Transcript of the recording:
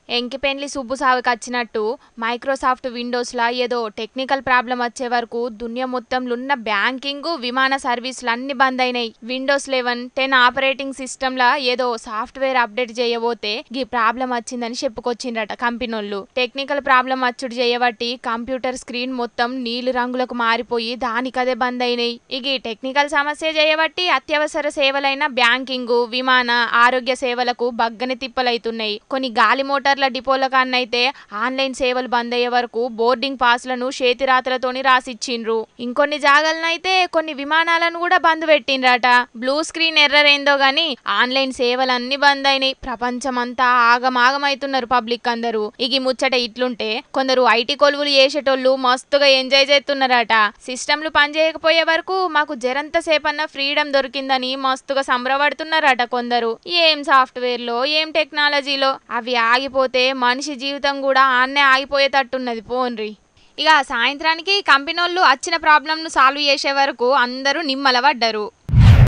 ఎంకిపెండ్లి సుబ్బు సావుకి వచ్చినట్టు మైక్రోసాఫ్ట్ విండోస్లా ఏదో technical problem వచ్చే వరకు దునియా మొత్తంలో ఉన్న బ్యాంకింగ్ విమాన సర్వీసులు అన్ని బంద్ అయినాయి. విండోస్ 11, 10 ఆపరేటింగ్ సిస్టమ్లా ఏదో సాఫ్ట్వేర్ అప్డేట్ చేయబోతే ఈ ప్రాబ్లం వచ్చిందని చెప్పుకొచ్చిండ్రట కంపెనీలు. టెక్నికల్ ప్రాబ్లం వచ్చుడు చేయబట్టి కంప్యూటర్ స్క్రీన్ మొత్తం నీలి రంగులకు మారిపోయి దానికదే బంద్ అయినాయి. ఈ టెక్నికల్ సమస్య చేయబట్టి అత్యవసర సేవలైన బ్యాంకింగ్, విమాన, ఆరోగ్య సేవలకు బగ్గని తిప్పలైతున్నాయి. కొన్ని గాలి మోటార్ డిపోల కాన్నైతే ఆన్లైన్ సేవలు బంద్ అయ్యే వరకు బోర్డింగ్ పాస్లను చేతిరాతలతోని రాసిచ్చిండ్రు. ఇంకొన్ని జాగాలనైతే కొన్ని విమానాలను కూడా బంద్ పెట్టిండ్రట. బ్లూ స్క్రీన్ ఎర్రర్ ఏందో గాని ఆన్లైన్ సేవలన్నీ బంద్ అయినాయి. ప్రపంచమంతా ఆగమాగమైతున్నారు పబ్లిక్ అందరూ. ఇగి ముచ్చట ఇట్లుంటే కొందరు ఐటీ కొలువులు చేసేటోళ్ళు మస్తుగా ఎంజాయ్ చేస్తున్నారట. సిస్టమ్లు పనిచేయకపోయే వరకు మాకు జరంత సేపన్న ఫ్రీడమ్ దొరికిందని మస్తుగా సంబరపడుతున్నారట కొందరు. ఏం సాఫ్ట్వేర్లో ఏం టెక్నాలజీలో అవి ఆగిపోతే మనిషి జీవితం కూడా ఆన్నే ఆగిపోయేటట్టున్నది పోన్రి. ఇక సాయంత్రానికి కంపెనీలు వచ్చిన ప్రాబ్లంను సాల్వ్ చేసే వరకు అందరూ నిమ్మల పడ్డారు.